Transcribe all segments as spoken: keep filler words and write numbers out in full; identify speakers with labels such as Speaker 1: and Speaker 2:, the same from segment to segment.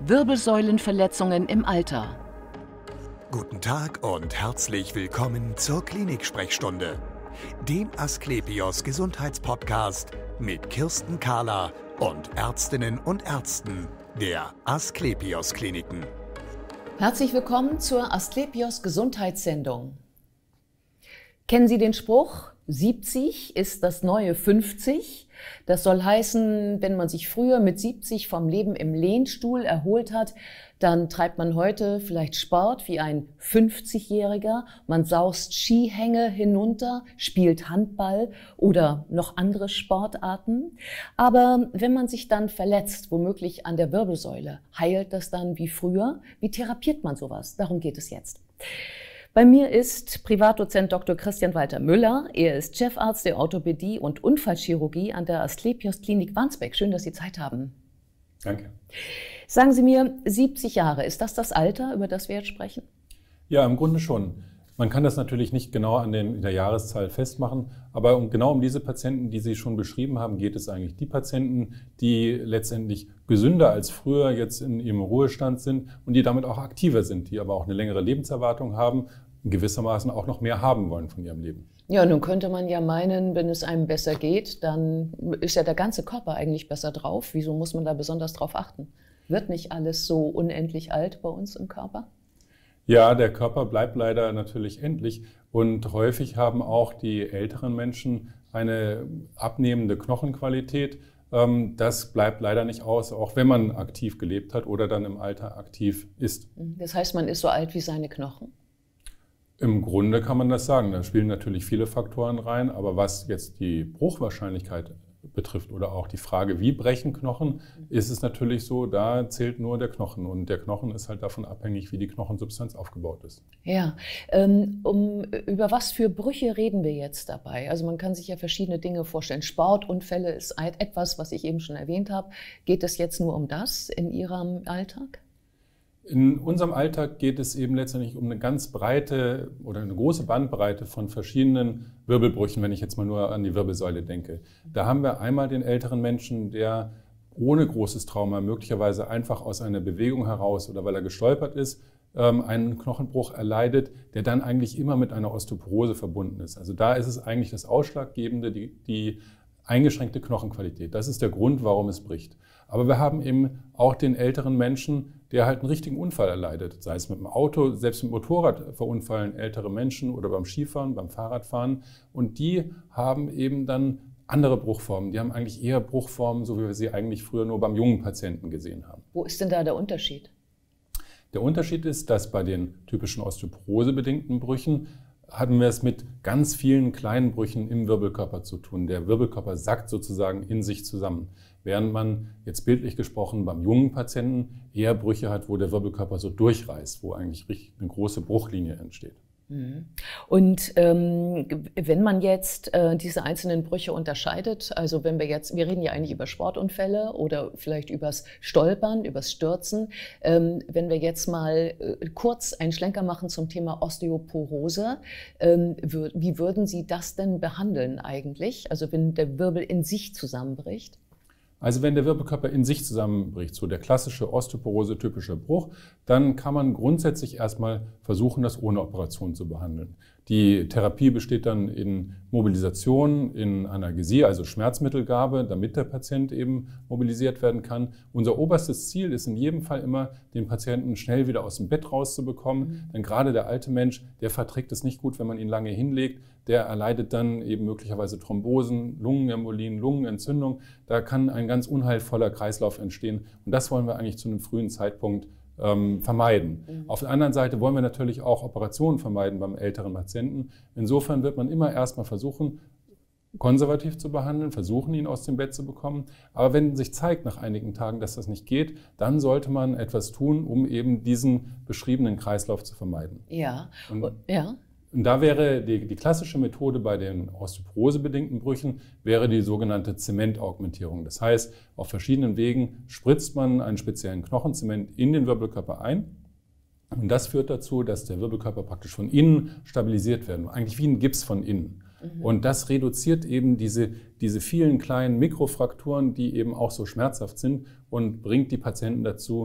Speaker 1: Wirbelsäulenverletzungen im Alter.
Speaker 2: Guten Tag und herzlich willkommen zur Klinik-Sprechstunde, dem Asklepios Gesundheitspodcast mit Kirsten Kahler und Ärztinnen und Ärzten der Asklepios Kliniken.
Speaker 3: Herzlich willkommen zur Asklepios Gesundheitssendung. Kennen Sie den Spruch, siebzig ist das neue fünfzig? Das soll heißen, wenn man sich früher mit siebzig vom Leben im Lehnstuhl erholt hat, dann treibt man heute vielleicht Sport wie ein fünfzigjähriger. Man saust Skihänge hinunter, spielt Handball oder noch andere Sportarten. Aber wenn man sich dann verletzt, womöglich an der Wirbelsäule, heilt das dann wie früher? Wie therapiert man sowas? Darum geht es jetzt. Bei mir ist Privatdozent Doktor Christian Walter Müller. Er ist Chefarzt der Orthopädie und Unfallchirurgie an der Asklepios Klinik Wandsbek. Schön, dass Sie Zeit haben.
Speaker 4: Danke.
Speaker 3: Sagen Sie mir, siebzig Jahre, ist das das Alter, über das wir jetzt sprechen?
Speaker 4: Ja, im Grunde schon. Man kann das natürlich nicht genau an den, der Jahreszahl festmachen, aber um, genau um diese Patienten, die Sie schon beschrieben haben, geht es eigentlich. Die Patienten, die letztendlich gesünder als früher jetzt in ihrem Ruhestand sind und die damit auch aktiver sind, die aber auch eine längere Lebenserwartung haben, gewissermaßen auch noch mehr haben wollen von ihrem Leben.
Speaker 3: Ja, nun könnte man ja meinen, wenn es einem besser geht, dann ist ja der ganze Körper eigentlich besser drauf. Wieso muss man da besonders drauf achten? Wird nicht alles so unendlich alt bei uns im Körper?
Speaker 4: Ja, der Körper bleibt leider natürlich endlich und häufig haben auch die älteren Menschen eine abnehmende Knochenqualität. Das bleibt leider nicht aus, auch wenn man aktiv gelebt hat oder dann im Alter aktiv ist.
Speaker 3: Das heißt, man ist so alt wie seine Knochen?
Speaker 4: Im Grunde kann man das sagen. Da spielen natürlich viele Faktoren rein, aber was jetzt die Bruchwahrscheinlichkeit betrifft oder auch die Frage, wie brechen Knochen, ist es natürlich so, da zählt nur der Knochen und der Knochen ist halt davon abhängig, wie die Knochensubstanz aufgebaut ist.
Speaker 3: Ja, ähm, um, über was für Brüche reden wir jetzt dabei? Also man kann sich ja verschiedene Dinge vorstellen. Sportunfälle ist etwas, was ich eben schon erwähnt habe. Geht es jetzt nur um das in Ihrem Alltag?
Speaker 4: In unserem Alltag geht es eben letztendlich um eine ganz breite oder eine große Bandbreite von verschiedenen Wirbelbrüchen, wenn ich jetzt mal nur an die Wirbelsäule denke. Da haben wir einmal den älteren Menschen, der ohne großes Trauma, möglicherweise einfach aus einer Bewegung heraus oder weil er gestolpert ist, einen Knochenbruch erleidet, der dann eigentlich immer mit einer Osteoporose verbunden ist. Also da ist es eigentlich das Ausschlaggebende, die, die eingeschränkte Knochenqualität. Das ist der Grund, warum es bricht. Aber wir haben eben auch den älteren Menschen, der halt einen richtigen Unfall erleidet. Sei es mit dem Auto, selbst mit dem Motorrad verunfallen ältere Menschen oder beim Skifahren, beim Fahrradfahren. Und die haben eben dann andere Bruchformen. Die haben eigentlich eher Bruchformen, so wie wir sie eigentlich früher nur beim jungen Patienten gesehen haben.
Speaker 3: Wo ist denn da der Unterschied?
Speaker 4: Der Unterschied ist, dass bei den typischen osteoporosebedingten Brüchen hatten wir es mit ganz vielen kleinen Brüchen im Wirbelkörper zu tun. Der Wirbelkörper sackt sozusagen in sich zusammen. Während man jetzt bildlich gesprochen beim jungen Patienten eher Brüche hat, wo der Wirbelkörper so durchreißt, wo eigentlich richtig eine große Bruchlinie entsteht.
Speaker 3: Und ähm, wenn man jetzt äh, diese einzelnen Brüche unterscheidet, also wenn wir jetzt, wir reden ja eigentlich über Sportunfälle oder vielleicht übers Stolpern, übers Stürzen, ähm, wenn wir jetzt mal äh, kurz einen Schlenker machen zum Thema Osteoporose, ähm, wie würden Sie das denn behandeln eigentlich? Also wenn der Wirbel in sich zusammenbricht?
Speaker 4: Also wenn der Wirbelkörper in sich zusammenbricht, so der klassische Osteoporose-typische Bruch, dann kann man grundsätzlich erstmal versuchen, das ohne Operation zu behandeln. Die Therapie besteht dann in Mobilisation, in Analgesie, also Schmerzmittelgabe, damit der Patient eben mobilisiert werden kann. Unser oberstes Ziel ist in jedem Fall immer, den Patienten schnell wieder aus dem Bett rauszubekommen. Mhm. Denn gerade der alte Mensch, der verträgt es nicht gut, wenn man ihn lange hinlegt. Der erleidet dann eben möglicherweise Thrombosen, Lungenembolien, Lungenentzündung. Da kann ein ganz unheilvoller Kreislauf entstehen. Und das wollen wir eigentlich zu einem frühen Zeitpunkt ähm, vermeiden. Mhm. Auf der anderen Seite wollen wir natürlich auch Operationen vermeiden beim älteren Patienten. Insofern wird man immer erstmal versuchen, konservativ zu behandeln, versuchen, ihn aus dem Bett zu bekommen. Aber wenn sich zeigt nach einigen Tagen, dass das nicht geht, dann sollte man etwas tun, um eben diesen beschriebenen Kreislauf zu vermeiden.
Speaker 3: Ja,
Speaker 4: Und,
Speaker 3: ja.
Speaker 4: Und da wäre die, die klassische Methode bei den osteoporosebedingten Brüchen wäre die sogenannte Zementaugmentierung. Das heißt, auf verschiedenen Wegen spritzt man einen speziellen Knochenzement in den Wirbelkörper ein. Und das führt dazu, dass der Wirbelkörper praktisch von innen stabilisiert wird, eigentlich wie ein Gips von innen. Mhm. Und das reduziert eben diese, diese vielen kleinen Mikrofrakturen, die eben auch so schmerzhaft sind und bringt die Patienten dazu,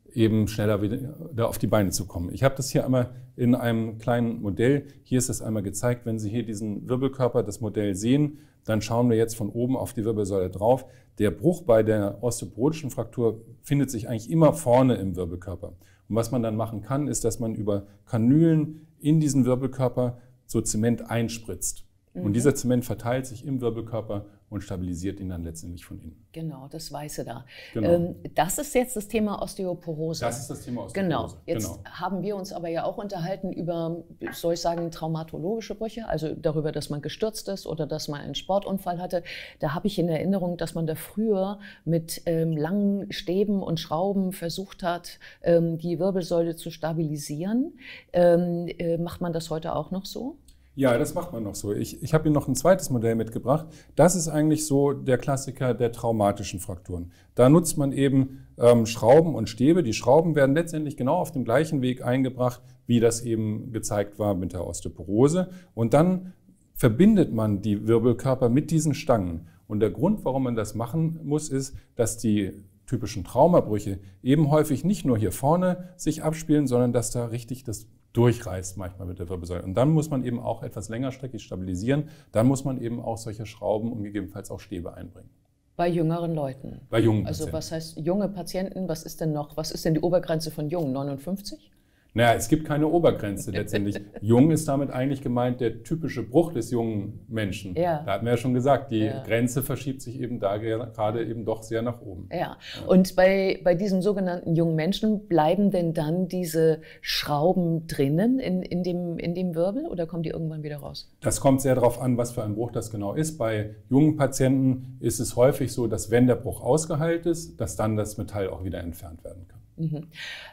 Speaker 4: eben schneller wieder auf die Beine zu kommen. Ich habe das hier einmal in einem kleinen Modell. Hier ist es einmal gezeigt. Wenn Sie hier diesen Wirbelkörper, das Modell sehen, dann schauen wir jetzt von oben auf die Wirbelsäule drauf. Der Bruch bei der osteoporotischen Fraktur findet sich eigentlich immer vorne im Wirbelkörper. Und was man dann machen kann, ist, dass man über Kanülen in diesen Wirbelkörper so Zement einspritzt. Mhm. Und dieser Zement verteilt sich im Wirbelkörper und stabilisiert ihn dann letztendlich von innen.
Speaker 3: Genau, das Weiße da.
Speaker 4: Genau.
Speaker 3: Ähm, das ist jetzt das Thema Osteoporose.
Speaker 4: Das ist das Thema Osteoporose.
Speaker 3: Genau. Jetzt
Speaker 4: genau.
Speaker 3: haben wir uns aber ja auch unterhalten über, soll ich sagen, traumatologische Brüche, also darüber, dass man gestürzt ist oder dass man einen Sportunfall hatte. Da habe ich in Erinnerung, dass man da früher mit ähm, langen Stäben und Schrauben versucht hat, ähm, die Wirbelsäule zu stabilisieren. Ähm, äh, macht man das heute auch noch so?
Speaker 4: Ja, das macht man noch so. Ich, ich habe Ihnen noch ein zweites Modell mitgebracht. Das ist eigentlich so der Klassiker der traumatischen Frakturen. Da nutzt man eben ähm, Schrauben und Stäbe. Die Schrauben werden letztendlich genau auf dem gleichen Weg eingebracht, wie das eben gezeigt war mit der Osteoporose. Und dann verbindet man die Wirbelkörper mit diesen Stangen. Und der Grund, warum man das machen muss, ist, dass die typischen Traumabrüche eben häufig nicht nur hier vorne sich abspielen, sondern dass da richtig das durchreißt manchmal mit der Wirbelsäule. Und dann muss man eben auch etwas längerstreckig stabilisieren. Dann muss man eben auch solche Schrauben und gegebenenfalls auch Stäbe einbringen.
Speaker 3: Bei jüngeren Leuten?
Speaker 4: Bei jungen
Speaker 3: Also
Speaker 4: Patienten.
Speaker 3: was heißt junge Patienten? Was ist denn noch, was ist denn die Obergrenze von jung? neunundfünfzig?
Speaker 4: Naja, es gibt keine Obergrenze letztendlich. Jung ist damit eigentlich gemeint der typische Bruch des jungen Menschen.
Speaker 3: Ja.
Speaker 4: Da hatten wir ja schon gesagt, die
Speaker 3: Ja.
Speaker 4: Grenze verschiebt sich eben da gerade eben doch sehr nach oben.
Speaker 3: Ja, und bei, bei diesem sogenannten jungen Menschen bleiben denn dann diese Schrauben drinnen in, in, dem, in dem Wirbel oder kommen die irgendwann wieder raus?
Speaker 4: Das kommt sehr darauf an, was für ein Bruch das genau ist. Bei jungen Patienten ist es häufig so, dass wenn der Bruch ausgeheilt ist, dass dann das Metall auch wieder entfernt werden kann.
Speaker 3: Mhm.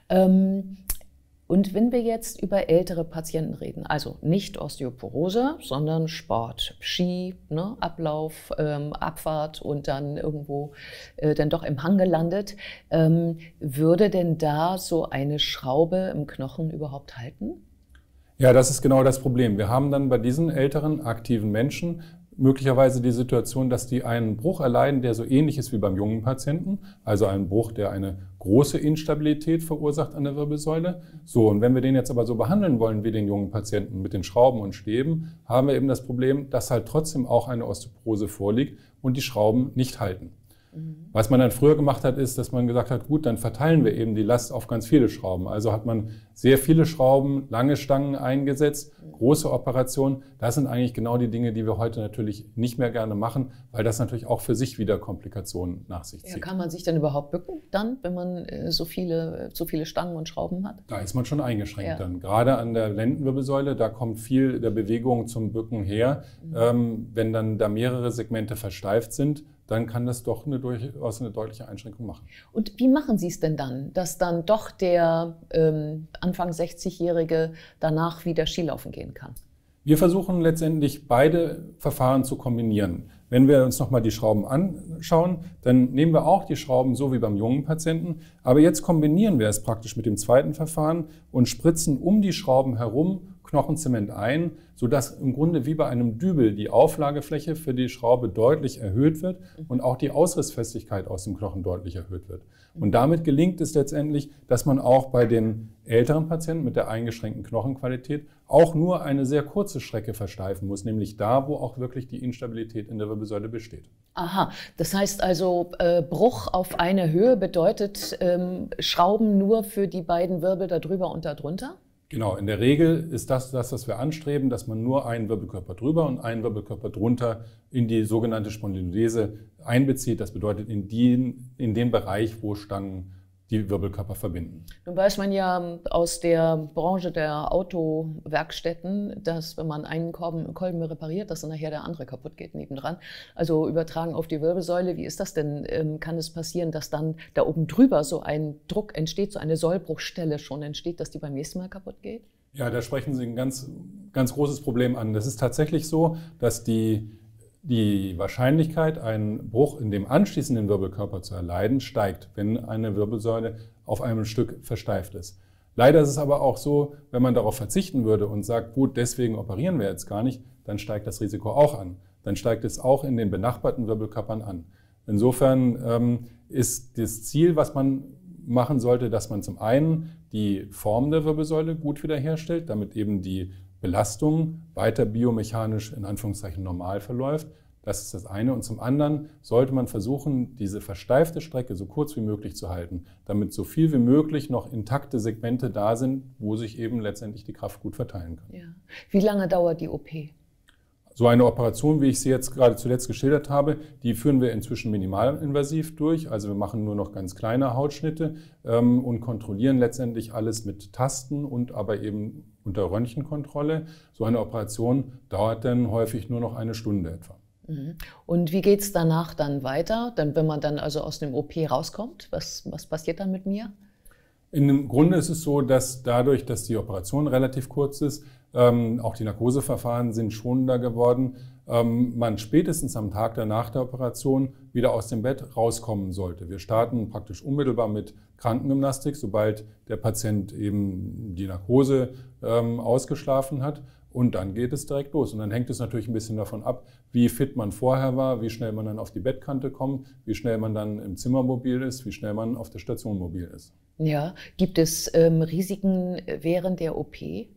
Speaker 3: Ähm, Und wenn wir jetzt über ältere Patienten reden, also nicht Osteoporose, sondern Sport, Ski, ne, Ablauf, ähm, Abfahrt und dann irgendwo äh, dann doch im Hang gelandet, ähm, würde denn da so eine Schraube im Knochen überhaupt halten?
Speaker 4: Ja, das ist genau das Problem. Wir haben dann bei diesen älteren, aktiven Menschen möglicherweise die Situation, dass die einen Bruch erleiden, der so ähnlich ist wie beim jungen Patienten, also einen Bruch, der eine große Instabilität verursacht an der Wirbelsäule. So, und wenn wir den jetzt aber so behandeln wollen wie den jungen Patienten mit den Schrauben und Stäben, haben wir eben das Problem, dass halt trotzdem auch eine Osteoporose vorliegt und die Schrauben nicht halten. Was man dann früher gemacht hat, ist, dass man gesagt hat, gut, dann verteilen wir eben die Last auf ganz viele Schrauben. Also hat man sehr viele Schrauben, lange Stangen eingesetzt, große Operationen. Das sind eigentlich genau die Dinge, die wir heute natürlich nicht mehr gerne machen, weil das natürlich auch für sich wieder Komplikationen nach sich zieht.
Speaker 3: Ja, kann man sich denn überhaupt bücken dann, wenn man äh, so viele, so viele Stangen und Schrauben hat?
Speaker 4: Da ist man schon eingeschränkt
Speaker 3: Ja.
Speaker 4: dann. Gerade an der Lendenwirbelsäule, da kommt viel der Bewegung zum Bücken her. Mhm. Ähm, wenn dann da mehrere Segmente versteift sind, dann kann das doch eine durchaus eine deutliche Einschränkung machen.
Speaker 3: Und wie machen Sie es denn dann, dass dann doch der ähm, Anfang sechzigjährige danach wieder Skilaufen gehen kann?
Speaker 4: Wir versuchen letztendlich beide Verfahren zu kombinieren. Wenn wir uns nochmal die Schrauben anschauen, dann nehmen wir auch die Schrauben so wie beim jungen Patienten, aber jetzt kombinieren wir es praktisch mit dem zweiten Verfahren und spritzen um die Schrauben herum Knochenzement ein, sodass im Grunde wie bei einem Dübel die Auflagefläche für die Schraube deutlich erhöht wird und auch die Ausrissfestigkeit aus dem Knochen deutlich erhöht wird. Und damit gelingt es letztendlich, dass man auch bei den älteren Patienten mit der eingeschränkten Knochenqualität auch nur eine sehr kurze Strecke versteifen muss, nämlich da, wo auch wirklich die Instabilität in der Wirbelsäule besteht.
Speaker 3: Aha, das heißt also, äh, Bruch auf eine Höhe bedeutet ähm, Schrauben nur für die beiden Wirbel da drüber und da drunter?
Speaker 4: Genau, in der Regel ist das das, was wir anstreben, dass man nur einen Wirbelkörper drüber und einen Wirbelkörper drunter in die sogenannte Spondylodese einbezieht. Das bedeutet in, die, in den Bereich, wo Stangen die Wirbelkörper verbinden.
Speaker 3: Nun weiß man ja aus der Branche der Autowerkstätten, dass wenn man einen Kolben, Kolben repariert, dass dann nachher der andere kaputt geht nebendran. Also übertragen auf die Wirbelsäule, wie ist das denn? Ähm, kann es passieren, dass dann da oben drüber so ein Druck entsteht, so eine Sollbruchstelle schon entsteht, dass die beim nächsten Mal kaputt geht?
Speaker 4: Ja, da sprechen Sie ein ganz, ganz großes Problem an. Das ist tatsächlich so, dass die Die Wahrscheinlichkeit, einen Bruch in dem anschließenden Wirbelkörper zu erleiden, steigt, wenn eine Wirbelsäule auf einem Stück versteift ist. Leider ist es aber auch so, wenn man darauf verzichten würde und sagt, gut, deswegen operieren wir jetzt gar nicht, dann steigt das Risiko auch an. Dann steigt es auch in den benachbarten Wirbelkörpern an. Insofern ähm, ist das Ziel, was man machen sollte, dass man zum einen die Form der Wirbelsäule gut wiederherstellt, damit eben die Belastung weiter biomechanisch in Anführungszeichen normal verläuft. Das ist das eine. Und zum anderen sollte man versuchen, diese versteifte Strecke so kurz wie möglich zu halten, damit so viel wie möglich noch intakte Segmente da sind, wo sich eben letztendlich die Kraft gut verteilen kann.
Speaker 3: Ja. Wie lange dauert die O P?
Speaker 4: So eine Operation, wie ich sie jetzt gerade zuletzt geschildert habe, die führen wir inzwischen minimalinvasiv durch. Also wir machen nur noch ganz kleine Hautschnitte ähm, und kontrollieren letztendlich alles mit Tasten und aber eben unter Röntgenkontrolle. So eine Operation dauert dann häufig nur noch eine Stunde etwa.
Speaker 3: Und wie geht es danach dann weiter, dann, wenn man dann also aus dem O P rauskommt? Was, was passiert dann mit mir?
Speaker 4: Im Grunde ist es so, dass dadurch, dass die Operation relativ kurz ist, ähm, auch die Narkoseverfahren sind schonender geworden, ähm, man spätestens am Tag danach der Operation wieder aus dem Bett rauskommen sollte. Wir starten praktisch unmittelbar mit Krankengymnastik, sobald der Patient eben die Narkose ähm, ausgeschlafen hat. Und dann geht es direkt los. Und dann hängt es natürlich ein bisschen davon ab, wie fit man vorher war, wie schnell man dann auf die Bettkante kommt, wie schnell man dann im Zimmer mobil ist, wie schnell man auf der Station mobil ist.
Speaker 3: Ja, gibt es ähm, Risiken während der O P?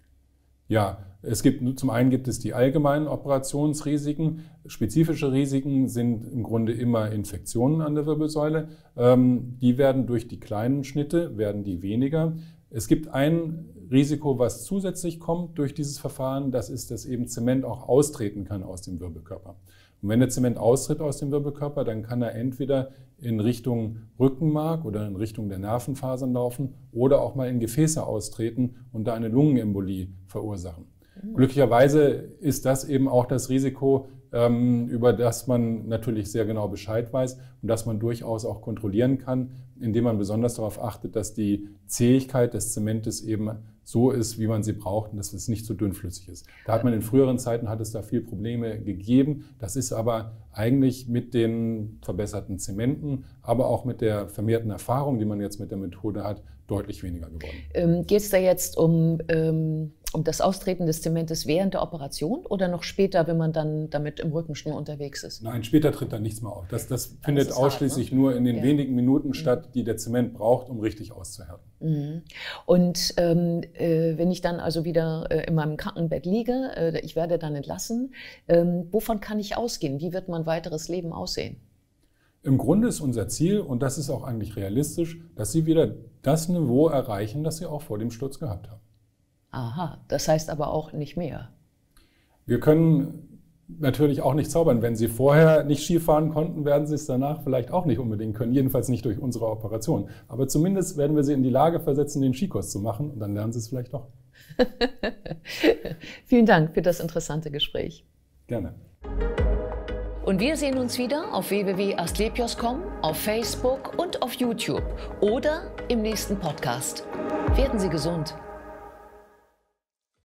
Speaker 4: Ja, es gibt, zum einen gibt es die allgemeinen Operationsrisiken. Spezifische Risiken sind im Grunde immer Infektionen an der Wirbelsäule. Ähm, die werden durch die kleinen Schnitte, werden die weniger. Es gibt ein Risiko, was zusätzlich kommt durch dieses Verfahren, das ist, dass eben Zement auch austreten kann aus dem Wirbelkörper. Und wenn der Zement austritt aus dem Wirbelkörper, dann kann er entweder in Richtung Rückenmark oder in Richtung der Nervenfasern laufen oder auch mal in Gefäße austreten und da eine Lungenembolie verursachen. Mhm. Glücklicherweise ist das eben auch das Risiko, ähm, über das man natürlich sehr genau Bescheid weiß und das man durchaus auch kontrollieren kann, indem man besonders darauf achtet, dass die Zähigkeit des Zementes eben so ist, wie man sie braucht und dass es nicht zu dünnflüssig ist. Da hat man in früheren Zeiten, hat es da viel Probleme gegeben. Das ist aber eigentlich mit den verbesserten Zementen, aber auch mit der vermehrten Erfahrung, die man jetzt mit der Methode hat, deutlich weniger geworden.
Speaker 3: Ähm, geht es da jetzt um, ähm, um das Austreten des Zementes während der Operation oder noch später, wenn man dann damit im Rücken schon unterwegs ist?
Speaker 4: Nein, später tritt dann nichts mehr auf. Das, das findet
Speaker 3: das
Speaker 4: ausschließlich
Speaker 3: hart, ne?
Speaker 4: nur in den
Speaker 3: ja.
Speaker 4: wenigen Minuten statt, die der Zement braucht, um richtig auszuhärten.
Speaker 3: Mhm. Und ähm, äh, wenn ich dann also wieder äh, in meinem Krankenbett liege, äh, ich werde dann entlassen, ähm, wovon kann ich ausgehen? Wie wird mein weiteres Leben aussehen?
Speaker 4: Im Grunde ist unser Ziel, und das ist auch eigentlich realistisch, dass Sie wieder das Niveau erreichen, das Sie auch vor dem Sturz gehabt haben.
Speaker 3: Aha, das heißt aber auch nicht mehr.
Speaker 4: Wir können natürlich auch nicht zaubern. Wenn Sie vorher nicht Skifahren konnten, werden Sie es danach vielleicht auch nicht unbedingt können, jedenfalls nicht durch unsere Operation. Aber zumindest werden wir Sie in die Lage versetzen, den Skikurs zu machen und dann lernen Sie es vielleicht doch.
Speaker 3: Vielen Dank für das interessante Gespräch.
Speaker 4: Gerne.
Speaker 3: Und wir sehen uns wieder auf w w w punkt asklepios punkt com, auf Facebook und auf YouTube oder im nächsten Podcast. Werden Sie gesund!